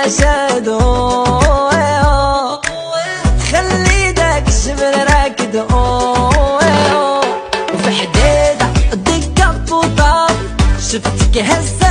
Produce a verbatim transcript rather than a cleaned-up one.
النشاد خلي داك الشبل راكد وفي حديدة دقة بوطاب شفتك هزة